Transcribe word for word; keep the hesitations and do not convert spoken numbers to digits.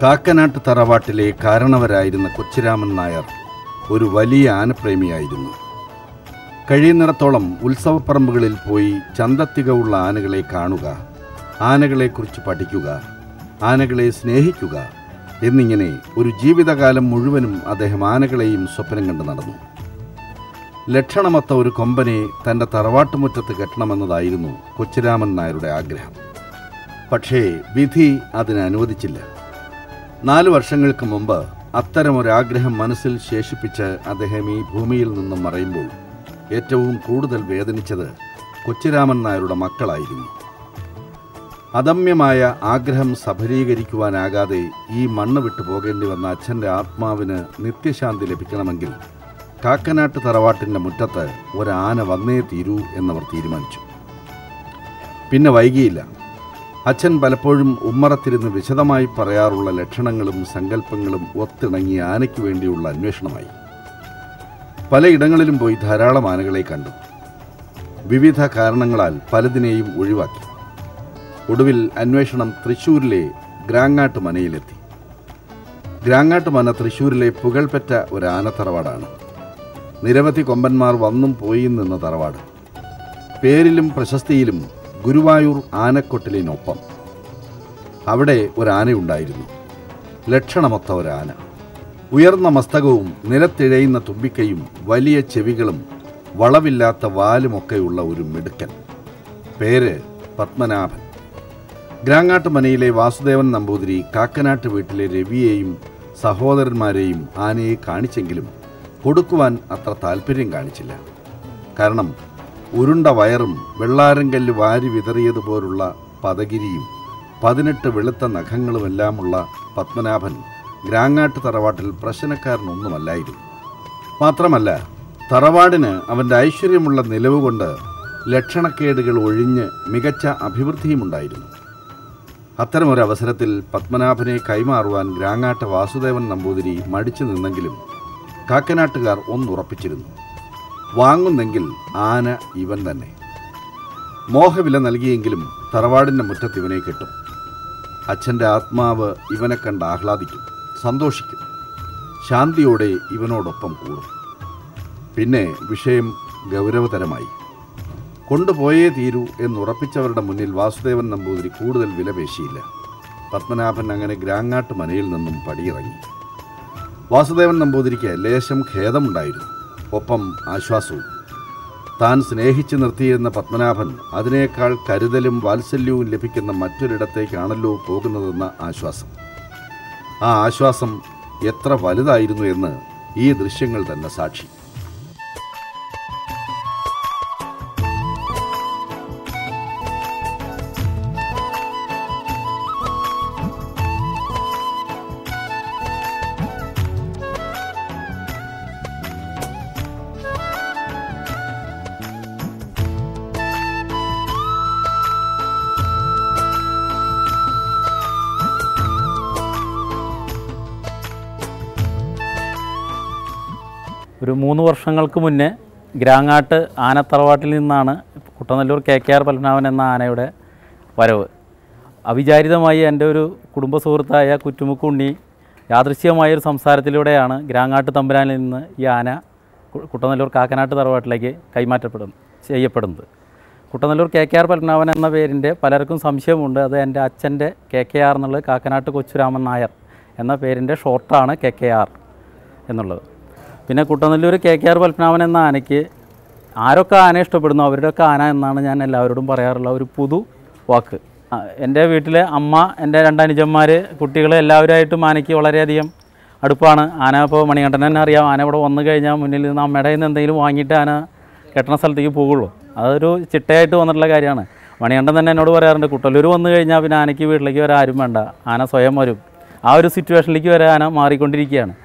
കാക്കനാട്ട് തറവാട്ടിലെ കാരണവരായിരുന്ന കൊച്ചുരാമൻ നായർ ഒരു വലിയ ആനപ്രേമിയായിരുന്നു. കഴിയുന്നിടത്തോളം ഉത്സവപ്പറമ്പുകളിൽ പോയി ചന്തത്തികവുള്ള ആനകളെ കാണുക, ആനകളെക്കുറിച്ച് പഠിക്കുക, ആനകളെ സ്നേഹിക്കുക എന്നിങ്ങനെ ഒരു ജീവിതകാലം മുഴുവനും അദ്ദേഹം ആനകളെയും സ്വപ്നം കണ്ട് നടന്നു. ലക്ഷണമൊത്ത ഒരു കൊമ്പനെ തൻ്റെ തറവാട്ടുമുറ്റത്ത് കെട്ടണമെന്നതായിരുന്നു കൊച്ചുരാമൻ നായരുടെ ആഗ്രഹം. പക്ഷേ വിധി അതിന് അനുവദിച്ചില്ല. നാലു വർഷങ്ങൾക്ക് മുമ്പ് അത്തരമൊരാഗ്രഹം മനസ്സിൽ ശേഷിപ്പിച്ച് അദ്ദേഹം ഈ ഭൂമിയിൽ നിന്നും മറയുമ്പോൾ ഏറ്റവും കൂടുതൽ വേദനിച്ചത് കൊച്ചുരാമൻ നായരുടെ മക്കളായിരുന്നു. അദമ്യമായ ആഗ്രഹം സഫലീകരിക്കുവാനാകാതെ ഈ മണ്ണ് വിട്ടു പോകേണ്ടി വന്ന അച്ഛൻ്റെ ആത്മാവിന് നിത്യശാന്തി ലഭിക്കണമെങ്കിൽ കാക്കനാട്ട് തറവാട്ടിൻ്റെ മുറ്റത്ത് ഒരാന വന്നേ തീരൂ എന്നവർ തീരുമാനിച്ചു. പിന്നെ വൈകിയില്ല. അച്ഛൻ പലപ്പോഴും ഉമ്മറത്തിരുന്ന് വിശദമായി പറയാറുള്ള ലക്ഷണങ്ങളും സങ്കല്പങ്ങളും ഒത്തിണങ്ങിയ ആനയ്ക്ക് വേണ്ടിയുള്ള അന്വേഷണമായി. പലയിടങ്ങളിലും പോയി ധാരാളം ആനകളെ കണ്ടു. വിവിധ കാരണങ്ങളാൽ പലതിനെയും ഒഴിവാക്കി. ഒടുവിൽ അന്വേഷണം തൃശ്ശൂരിലെ ഗ്രാങ്ങാട്ട് മനയിലെത്തി. ഗ്രാങ്ങാട്ട് മന തൃശ്ശൂരിലെ പുകൾപെറ്റ ഒരു ആനത്തറവാടാണ്. നിരവധി കൊമ്പന്മാർ വന്നും പോയി നിന്ന തറവാട്. പേരിലും പ്രശസ്തിയിലും ഗുരുവായൂർ ആനക്കൊട്ടിലിനൊപ്പം അവിടെ ഒരാനയുണ്ടായിരുന്നു. ലക്ഷണമൊത്ത ഒരാന. ഉയർന്ന മസ്തകവും നിലത്തിഴയുന്ന തുമ്പിക്കയും വലിയ ചെവികളും വളവില്ലാത്ത വാലുമൊക്കെയുള്ള ഒരു മിടുക്കൻ. പേര് പത്മനാഭൻ. ഗ്രാങ്ങാട്ട് മനയിലെ വാസുദേവൻ നമ്പൂതിരി കാക്കനാട്ട് വീട്ടിലെ രവിയെയും സഹോദരന്മാരെയും ആനയെ കാണിച്ചെങ്കിലും കൊടുക്കുവാൻ അത്ര താല്പര്യം കാണിച്ചില്ല. കാരണം ഉരുണ്ട വയറും വെള്ളാരങ്കല്ല് വാരി വിതറിയതുപോലുള്ള പദഗിരിയും പതിനെട്ട് വെളുത്ത നഖങ്ങളുമെല്ലാമുള്ള പത്മനാഭൻ ഗ്രാങ്ങാട്ട് തറവാട്ടിൽ പ്രശ്നക്കാരനൊന്നുമല്ലായിരുന്നു. മാത്രമല്ല, തറവാടിന് അവൻ്റെ ഐശ്വര്യമുള്ള നിലവുകൊണ്ട് ലക്ഷണക്കേടുകൾ ഒഴിഞ്ഞ് മികച്ച അഭിവൃദ്ധിയുമുണ്ടായിരുന്നു. അത്തരമൊരവസരത്തിൽ പത്മനാഭനെ കൈമാറുവാൻ ഗ്രാങ്ങാട്ട് വാസുദേവൻ നമ്പൂതിരി മടിച്ചു നിന്നെങ്കിലും കാക്കനാട്ടുകാർ ഒന്നുറപ്പിച്ചിരുന്നു. വാങ്ങുന്നെങ്കിൽ ആന ഇവൻ തന്നെ. മോഹവില നൽകിയെങ്കിലും തറവാടിൻ്റെ മുറ്റത്ത് ഇവനെ കിട്ടും. അച്ഛൻ്റെ ആത്മാവ് ഇവനെ കണ്ട് ആഹ്ലാദിക്കും, സന്തോഷിക്കും, ശാന്തിയോടെ ഇവനോടൊപ്പം കൂടും. പിന്നെ വിഷയം ഗൗരവതരമായി. കൊണ്ടുപോയേ തീരൂ എന്നുറപ്പിച്ചവരുടെ മുന്നിൽ വാസുദേവൻ നമ്പൂതിരി കൂടുതൽ വിലപേശിയില്ല. പത്മനാഭൻ അങ്ങനെ ഗ്രാങ്ങാട്ട് മനയിൽ നിന്നും പടിയിറങ്ങി. വാസുദേവൻ നമ്പൂതിരിക്ക് ലേശം ഖേദമുണ്ടായിരുന്നു, ഒപ്പം ആശ്വാസവും. താൻ സ്നേഹിച്ചു നിർത്തിയിരുന്ന പത്മനാഭൻ അതിനേക്കാൾ കരുതലും വാത്സല്യവും ലഭിക്കുന്ന മറ്റൊരിടത്തേക്കാണല്ലോ പോകുന്നതെന്ന ആശ്വാസം. ആ ആശ്വാസം എത്ര വലുതായിരുന്നു എന്ന് ഈ ദൃശ്യങ്ങൾ തന്നെ സാക്ഷി. ഒരു മൂന്ന് വർഷങ്ങൾക്ക് മുന്നേ ഗ്രാങ്ങാട്ട് ആനത്തറവാട്ടിൽ നിന്നാണ് Kuttanellur K K R Padmanabhan എന്ന ആനയുടെ വരവ്. അവിചാരിതമായി എൻ്റെ ഒരു കുടുംബ സുഹൃത്തായ കുറ്റുമുക്കുണ്ണി യാദൃശ്ചികമായൊരു സംസാരത്തിലൂടെയാണ് ഗ്രാങ്ങാട്ട് തമ്പുരാനിൽ നിന്ന് ഈ ആന കുട്ടനല്ലൂർ കാക്കനാട്ട് തറവാട്ടിലേക്ക് കൈമാറ്റപ്പെടുന്നു ചെയ്യപ്പെടുന്നത്. Kuttanellur K K R Padmanabhan എന്ന പേരിൻ്റെ പലർക്കും സംശയമുണ്ട്. അത് എൻ്റെ അച്ഛൻ്റെ കെ കെ ആർ എന്നുള്ളത് കാക്കനാട്ട് കൊച്ചുരാമൻ നായർ എന്ന പേരിൻ്റെ ഷോർട്ടാണ് കെ കെ ആർ എന്നുള്ളത്. പിന്നെ Kuttanellur K K R Padmanabhan എന്ന ആനയ്ക്ക് ആരൊക്കെ ആന ഇഷ്ടപ്പെടുന്നു അവരുടെയൊക്കെ ആന എന്നാണ് ഞാൻ എല്ലാവരോടും പറയാറുള്ള ഒരു പുതു വാക്ക്. എൻ്റെ വീട്ടിലെ അമ്മ, എൻ്റെ രണ്ടനുജന്മാർ, കുട്ടികൾ എല്ലാവരുമായിട്ടും ആനയ്ക്ക് വളരെയധികം അടുപ്പാണ്. ആന ഇപ്പോൾ മണികണ്ഠൻ തന്നെ അറിയാം, ആന ഇവിടെ വന്നു കഴിഞ്ഞാൽ മുന്നിൽ നിന്ന് അമ്മയുടെ നിന്ന് എന്തെങ്കിലും വാങ്ങിയിട്ട് ആന കെട്ടണ സ്ഥലത്തേക്ക് പോകുള്ളൂ. അതൊരു ചിട്ടയായിട്ട് വന്നിട്ടുള്ള കാര്യമാണ്. മണികണ്ഠൻ തന്നെ എന്നോട് പറയാറുണ്ട്, കുട്ടല്ലൂർ വന്നു കഴിഞ്ഞാൽ പിന്നെ ആനയ്ക്ക് വീട്ടിലേക്ക് വരാൻ ആരും വേണ്ട, ആന സ്വയം വരും. ആ ഒരു സിറ്റുവേഷനിലേക്ക് വരെ ആന മാറിക്കൊണ്ടിരിക്കുകയാണ്.